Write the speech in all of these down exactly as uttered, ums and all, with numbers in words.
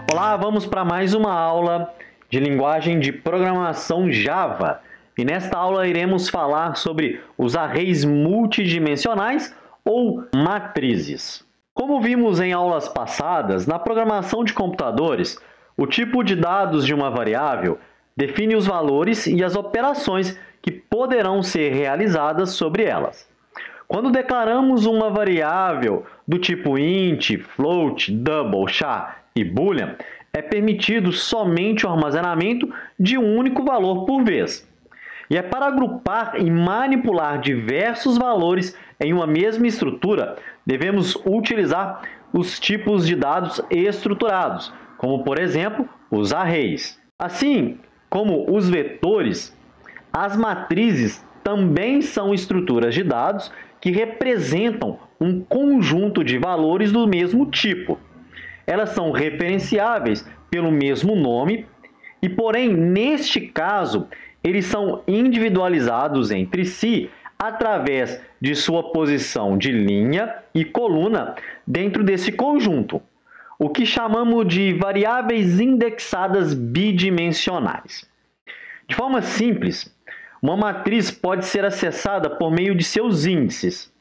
Olá, vamos para mais uma aula de linguagem de programação Java. E nesta aula iremos falar sobre os arrays multidimensionais ou matrizes. Como vimos em aulas passadas, na programação de computadores, o tipo de dados de uma variável define os valores e as operações que poderão ser realizadas sobre elas. Quando declaramos uma variável do tipo int, float, double, char e boolean, é permitido somente o armazenamento de um único valor por vez. E é para agrupar e manipular diversos valores em uma mesma estrutura, devemos utilizar os tipos de dados estruturados, como, por exemplo, os arrays. Assim como os vetores, as matrizes também são estruturas de dados que representam um conjunto de valores do mesmo tipo. Elas são referenciáveis pelo mesmo nome e, porém, neste caso, eles são individualizados entre si através de sua posição de linha e coluna dentro desse conjunto, o que chamamos de variáveis indexadas bidimensionais. De forma simples, uma matriz pode ser acessada por meio de seus índices.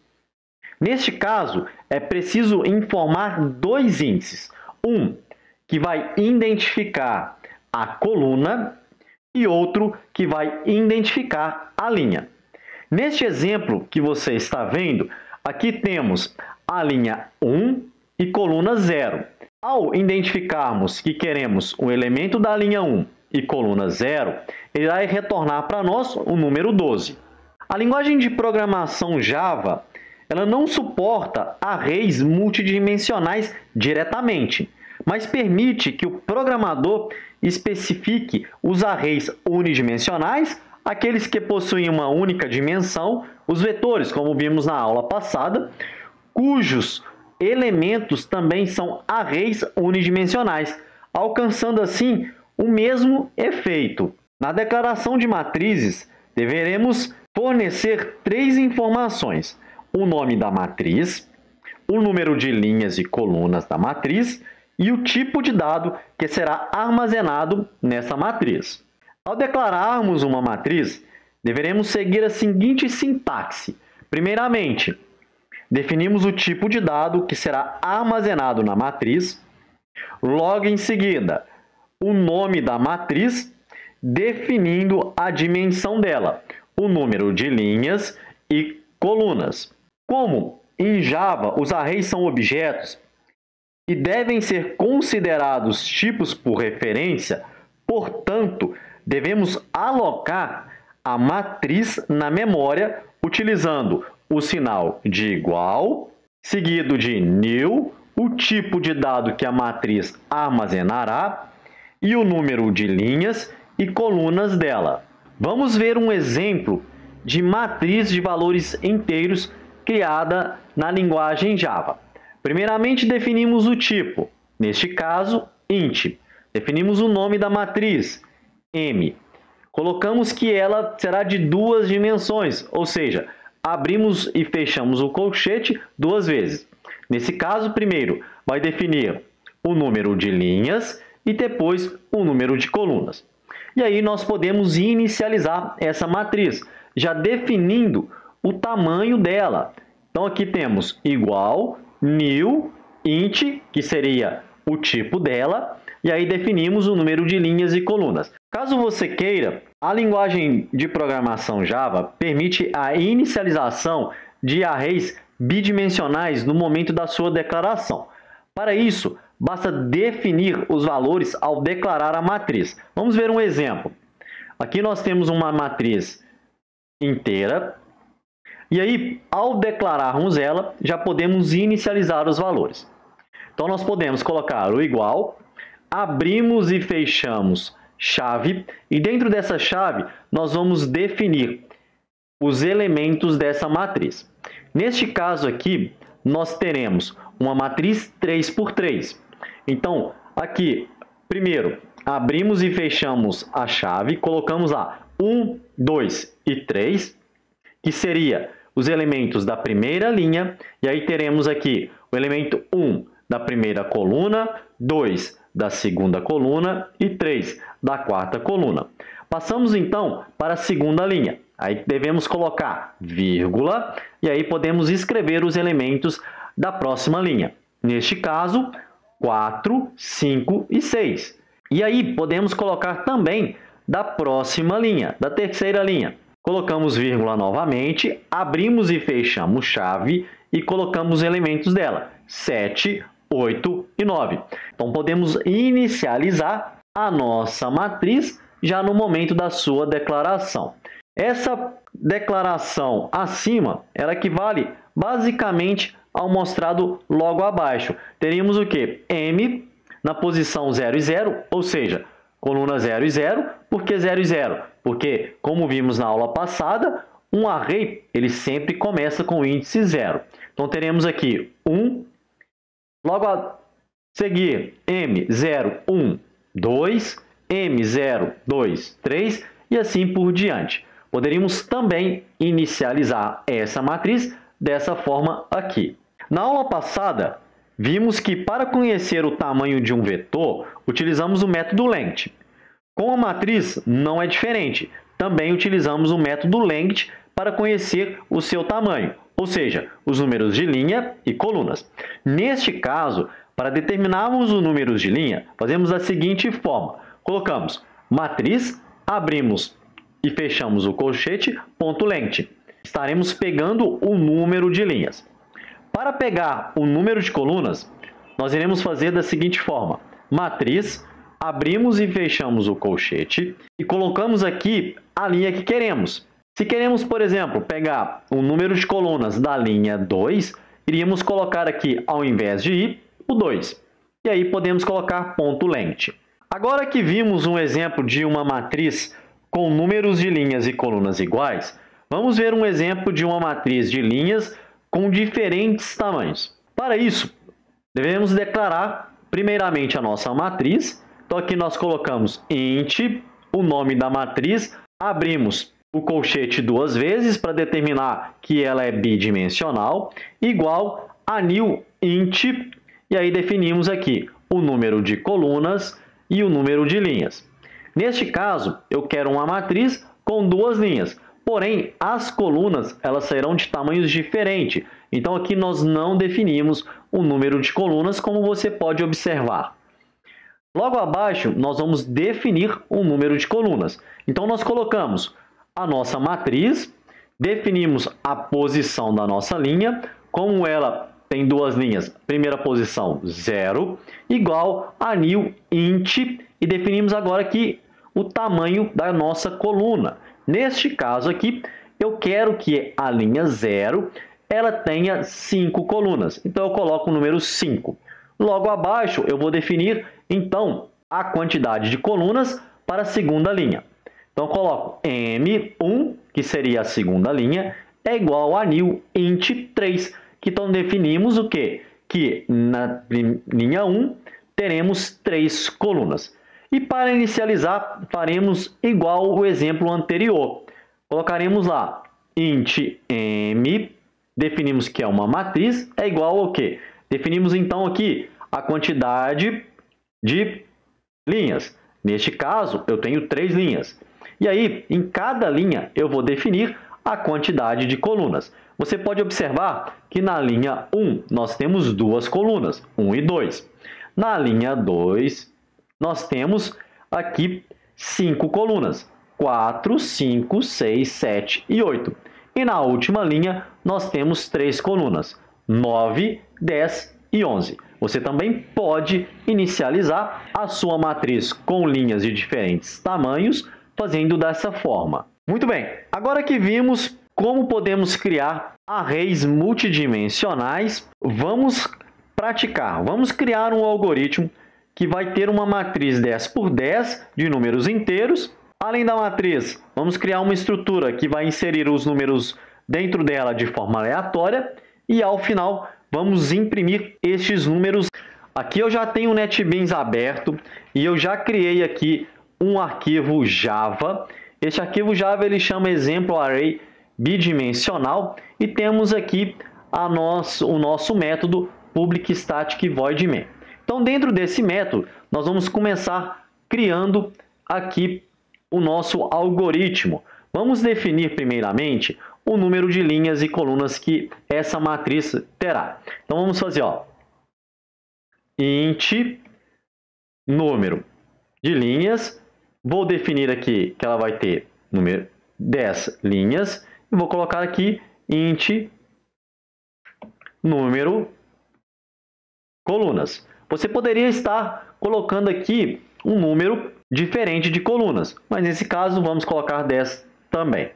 Neste caso, é preciso informar dois índices. Um que vai identificar a coluna e outro que vai identificar a linha. Neste exemplo que você está vendo, aqui temos a linha um e coluna zero. Ao identificarmos que queremos o elemento da linha um e coluna zero, ele vai retornar para nós o número doze. A linguagem de programação Java, ela não suporta arrays multidimensionais diretamente, mas permite que o programador especifique os arrays unidimensionais, aqueles que possuem uma única dimensão, os vetores, como vimos na aula passada, cujos elementos também são arrays unidimensionais, alcançando assim o mesmo efeito. Na declaração de matrizes, deveremos fornecer três informações: o nome da matriz, o número de linhas e colunas da matriz e o tipo de dado que será armazenado nessa matriz. Ao declararmos uma matriz, deveremos seguir a seguinte sintaxe. Primeiramente, definimos o tipo de dado que será armazenado na matriz. Logo em seguida, o nome da matriz, definindo a dimensão dela, o número de linhas e colunas. Como em Java os arrays são objetos e devem ser considerados tipos por referência, portanto, devemos alocar a matriz na memória utilizando o sinal de igual, seguido de new, o tipo de dado que a matriz armazenará, e o número de linhas e colunas dela. Vamos ver um exemplo de matriz de valores inteiros criada na linguagem Java. Primeiramente, definimos o tipo, neste caso, int. Definimos o nome da matriz, M. Colocamos que ela será de duas dimensões, ou seja, abrimos e fechamos o colchete duas vezes. Nesse caso, primeiro, vai definir o número de linhas e depois o número de colunas. E aí nós podemos inicializar essa matriz, já definindo o tamanho dela. Então aqui temos igual, new, int, que seria o tipo dela, e aí definimos o número de linhas e colunas. Caso você queira, a linguagem de programação Java permite a inicialização de arrays bidimensionais no momento da sua declaração. Para isso, basta definir os valores ao declarar a matriz. Vamos ver um exemplo. Aqui nós temos uma matriz inteira, e aí, ao declararmos ela, já podemos inicializar os valores. Então, nós podemos colocar o igual, abrimos e fechamos chave, e dentro dessa chave, nós vamos definir os elementos dessa matriz. Neste caso aqui, nós teremos uma matriz três por três. Então, aqui, primeiro, abrimos e fechamos a chave, colocamos lá um, dois e três, que seria os elementos da primeira linha, e aí teremos aqui o elemento um da primeira coluna, dois da segunda coluna e três da quarta coluna. Passamos, então, para a segunda linha. Aí devemos colocar vírgula e aí podemos escrever os elementos da próxima linha. Neste caso, quatro, cinco e seis. E aí podemos colocar também da próxima linha, da terceira linha. Colocamos vírgula novamente, abrimos e fechamos chave e colocamos os elementos dela, sete, oito e nove. Então, podemos inicializar a nossa matriz já no momento da sua declaração. Essa declaração acima, ela equivale basicamente ao mostrado logo abaixo. Teríamos o quê? M na posição zero e zero, ou seja, coluna zero e zero. Por que zero e zero? Porque, como vimos na aula passada, um array ele sempre começa com o índice zero. Então, teremos aqui um, logo a seguir M zero, um, dois, M zero, dois, três e assim por diante. Poderíamos também inicializar essa matriz dessa forma aqui. Na aula passada, vimos que para conhecer o tamanho de um vetor, utilizamos o método length. Com a matriz, não é diferente. Também utilizamos o método length para conhecer o seu tamanho, ou seja, os números de linha e colunas. Neste caso, para determinarmos os números de linha, fazemos da seguinte forma. Colocamos matriz, abrimos e fechamos o colchete, ponto length. Estaremos pegando o número de linhas. Para pegar o número de colunas, nós iremos fazer da seguinte forma. Matriz, abrimos e fechamos o colchete e colocamos aqui a linha que queremos. Se queremos, por exemplo, pegar o número de colunas da linha dois, iríamos colocar aqui, ao invés de i, o dois. E aí podemos colocar ponto length. Agora que vimos um exemplo de uma matriz com números de linhas e colunas iguais, vamos ver um exemplo de uma matriz de linhas com diferentes tamanhos. Para isso, devemos declarar primeiramente a nossa matriz. Então, aqui nós colocamos int, o nome da matriz, abrimos o colchete duas vezes para determinar que ela é bidimensional, igual a new int, e aí definimos aqui o número de colunas e o número de linhas. Neste caso, eu quero uma matriz com duas linhas, porém, as colunas elas serão de tamanhos diferentes. Então, aqui nós não definimos o número de colunas, como você pode observar. Logo abaixo, nós vamos definir o número de colunas. Então, nós colocamos a nossa matriz, definimos a posição da nossa linha, como ela tem duas linhas, primeira posição zero, igual a new int, e definimos agora aqui o tamanho da nossa coluna. Neste caso aqui, eu quero que a linha zero ela tenha cinco colunas. Então, eu coloco o número cinco. Logo abaixo, eu vou definir, então, a quantidade de colunas para a segunda linha. Então, eu coloco M um, que seria a segunda linha, é igual a new int três, que então definimos o quê? Que na linha um teremos três colunas. E para inicializar, faremos igual o exemplo anterior. Colocaremos lá int m, definimos que é uma matriz, é igual ao quê? Definimos então aqui a quantidade de linhas. Neste caso, eu tenho três linhas. E aí, em cada linha, eu vou definir a quantidade de colunas. Você pode observar que na linha um, nós temos duas colunas, um e dois. Na linha dois, nós temos aqui cinco colunas, quatro, cinco, seis, sete e oito. E na última linha, nós temos três colunas, nove, dez e onze. Você também pode inicializar a sua matriz com linhas de diferentes tamanhos, fazendo dessa forma. Muito bem, agora que vimos como podemos criar arrays multidimensionais, vamos praticar. Vamos criar um algoritmo que vai ter uma matriz dez por dez de números inteiros. Além da matriz, vamos criar uma estrutura que vai inserir os números dentro dela de forma aleatória e, ao final, vamos imprimir estes números. Aqui eu já tenho o NetBeans aberto e eu já criei aqui um arquivo Java. Este arquivo Java ele chama exemplo array bidimensional e temos aqui a nosso, o nosso método public static void main. Então, dentro desse método, nós vamos começar criando aqui o nosso algoritmo. Vamos definir primeiramente o número de linhas e colunas que essa matriz terá. Então, vamos fazer, ó, int número de linhas. Vou definir aqui que ela vai ter número dez linhas. E vou colocar aqui int número colunas. Você poderia estar colocando aqui um número diferente de colunas, mas nesse caso vamos colocar dez também.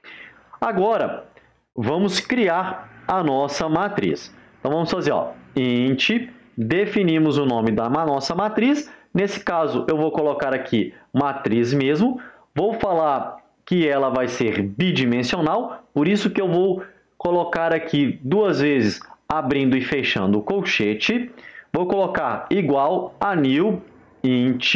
Agora, vamos criar a nossa matriz. Então, vamos fazer, ó, int, definimos o nome da nossa matriz. Nesse caso, eu vou colocar aqui matriz mesmo. Vou falar que ela vai ser bidimensional, por isso que eu vou colocar aqui duas vezes, abrindo e fechando o colchete. Vou colocar igual a new int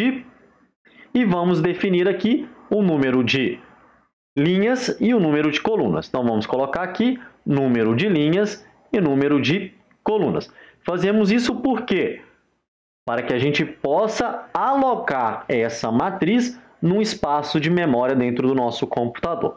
e vamos definir aqui o número de linhas e o número de colunas. Então, vamos colocar aqui número de linhas e número de colunas. Fazemos isso por quê? Para que a gente possa alocar essa matriz num espaço de memória dentro do nosso computador.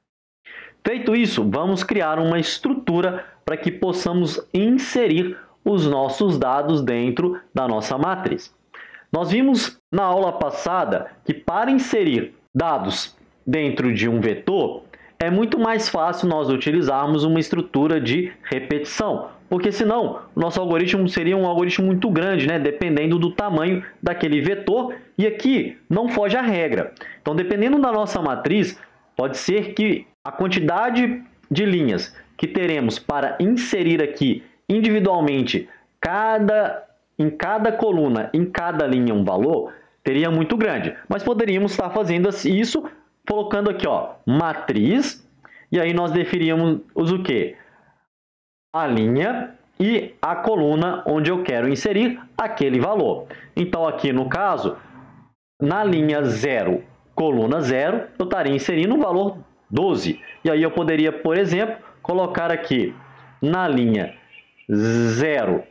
Feito isso, vamos criar uma estrutura para que possamos inserir os nossos dados dentro da nossa matriz. Nós vimos na aula passada que para inserir dados dentro de um vetor, é muito mais fácil nós utilizarmos uma estrutura de repetição, porque senão o nosso algoritmo seria um algoritmo muito grande, né? Dependendo do tamanho daquele vetor, e aqui não foge a regra. Então, dependendo da nossa matriz, pode ser que a quantidade de linhas que teremos para inserir aqui individualmente cada, em cada coluna, em cada linha um valor, teria muito grande. Mas poderíamos estar fazendo isso colocando aqui, ó, matriz, e aí nós definíamos o quê? A linha e a coluna onde eu quero inserir aquele valor. Então, aqui no caso, na linha zero, coluna zero, eu estaria inserindo o valor doze. E aí eu poderia, por exemplo, colocar aqui na linha zero,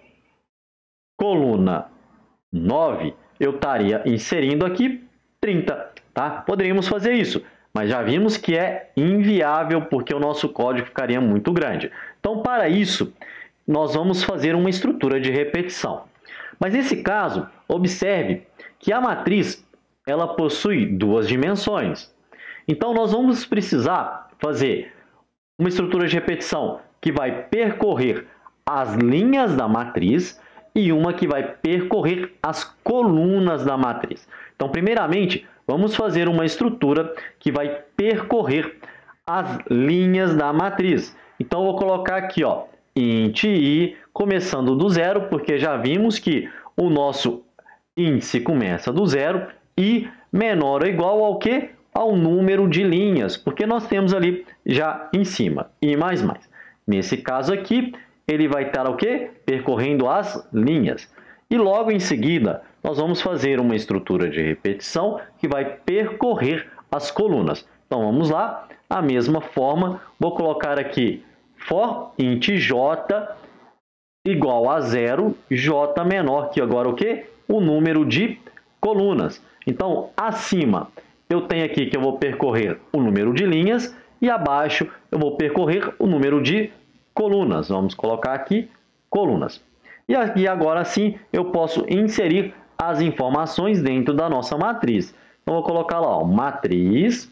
coluna nove, eu estaria inserindo aqui trinta. Tá? Poderíamos fazer isso, mas já vimos que é inviável porque o nosso código ficaria muito grande. Então, para isso, nós vamos fazer uma estrutura de repetição. Mas nesse caso, observe que a matriz ela possui duas dimensões. Então, nós vamos precisar fazer uma estrutura de repetição que vai percorrer as linhas da matriz e uma que vai percorrer as colunas da matriz. Então, primeiramente, vamos fazer uma estrutura que vai percorrer as linhas da matriz. Então, eu vou colocar aqui, ó, int i, começando do zero, porque já vimos que o nosso índice começa do zero, e menor ou igual ao quê? Ao número de linhas, porque nós temos ali já em cima, i mais mais. Nesse caso aqui, ele vai estar o quê? Percorrendo as linhas. E logo em seguida, nós vamos fazer uma estrutura de repetição que vai percorrer as colunas. Então, vamos lá. A mesma forma, vou colocar aqui for int j igual a zero, j menor que agora o quê? O número de colunas. Então, acima eu tenho aqui que eu vou percorrer o número de linhas e abaixo eu vou percorrer o número de colunas. Vamos colocar aqui colunas. E aqui agora sim eu posso inserir as informações dentro da nossa matriz. Então, vou colocar lá, ó, matriz.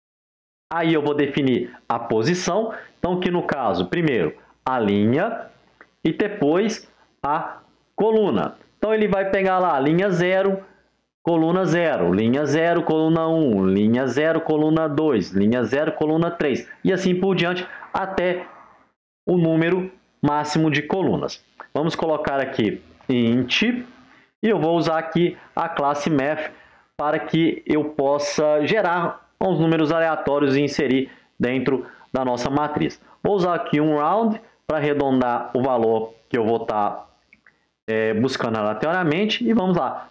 Aí eu vou definir a posição. Então, aqui no caso, primeiro a linha e depois a coluna. Então, ele vai pegar lá linha zero, coluna zero, linha zero, coluna um, linha zero, coluna dois, linha zero, coluna três. E assim por diante até o número máximo de colunas. Vamos colocar aqui int e eu vou usar aqui a classe math para que eu possa gerar uns números aleatórios e inserir dentro da nossa matriz. Vou usar aqui um round para arredondar o valor que eu vou estar é, buscando aleatoriamente. E vamos lá,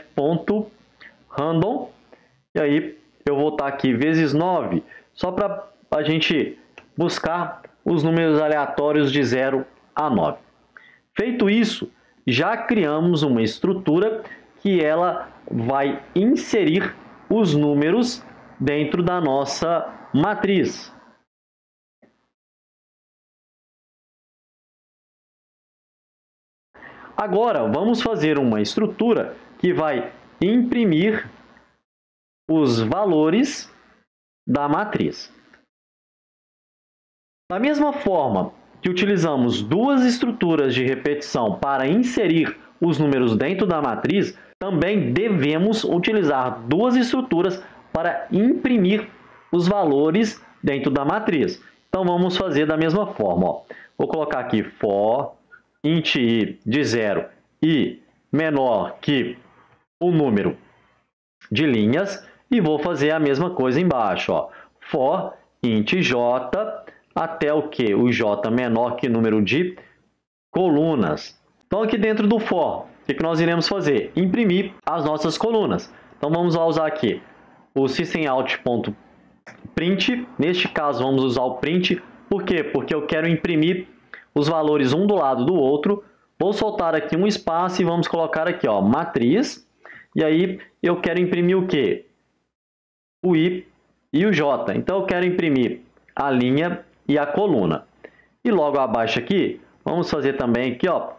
math.random. E aí eu vou estar aqui vezes nove, só para a gente buscar os números aleatórios de zero a nove. Feito isso, já criamos uma estrutura que ela vai inserir os números dentro da nossa matriz. Agora, vamos fazer uma estrutura que vai imprimir os valores da matriz. Da mesma forma que utilizamos duas estruturas de repetição para inserir os números dentro da matriz, também devemos utilizar duas estruturas para imprimir os valores dentro da matriz. Então, vamos fazer da mesma forma. Ó. Vou colocar aqui for int i de zero e menor que o número de linhas e vou fazer a mesma coisa embaixo. Ó. For int j até o que? O j menor que o número de colunas. Então, aqui dentro do for, o que nós iremos fazer? Imprimir as nossas colunas. Então, vamos usar aqui o systemout.print. Neste caso, vamos usar o print. Por quê? Porque eu quero imprimir os valores um do lado do outro. Vou soltar aqui um espaço e vamos colocar aqui, ó, matriz. E aí, eu quero imprimir o quê? O i e o j. Então, eu quero imprimir a linha e a coluna. E logo abaixo aqui, vamos fazer também aqui, ó,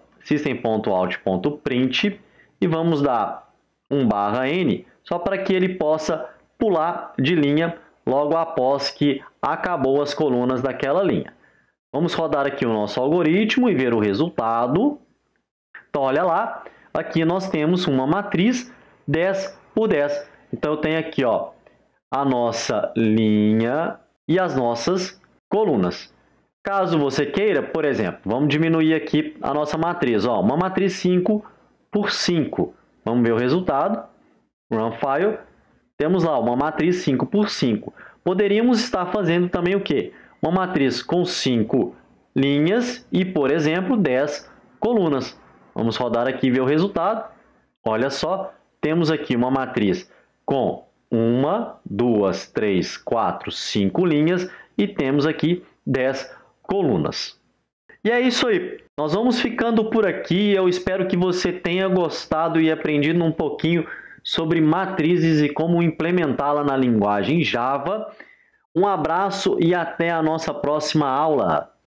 system.out.print e vamos dar um barra n, só para que ele possa pular de linha logo após que acabou as colunas daquela linha. Vamos rodar aqui o nosso algoritmo e ver o resultado. Então, olha lá, aqui nós temos uma matriz dez por dez. Então, eu tenho aqui, ó, a nossa linha e as nossas colunas. Caso você queira, por exemplo, vamos diminuir aqui a nossa matriz. Ó, uma matriz cinco por cinco. Vamos ver o resultado. Run file. Temos lá uma matriz cinco por cinco. Poderíamos estar fazendo também o quê? Uma matriz com cinco linhas e, por exemplo, dez colunas. Vamos rodar aqui e ver o resultado. Olha só, temos aqui uma matriz com uma, duas, três, quatro, cinco linhas e temos aqui dez colunas. E é isso aí. Nós vamos ficando por aqui. Eu espero que você tenha gostado e aprendido um pouquinho sobre matrizes e como implementá-la na linguagem Java. Um abraço e até a nossa próxima aula.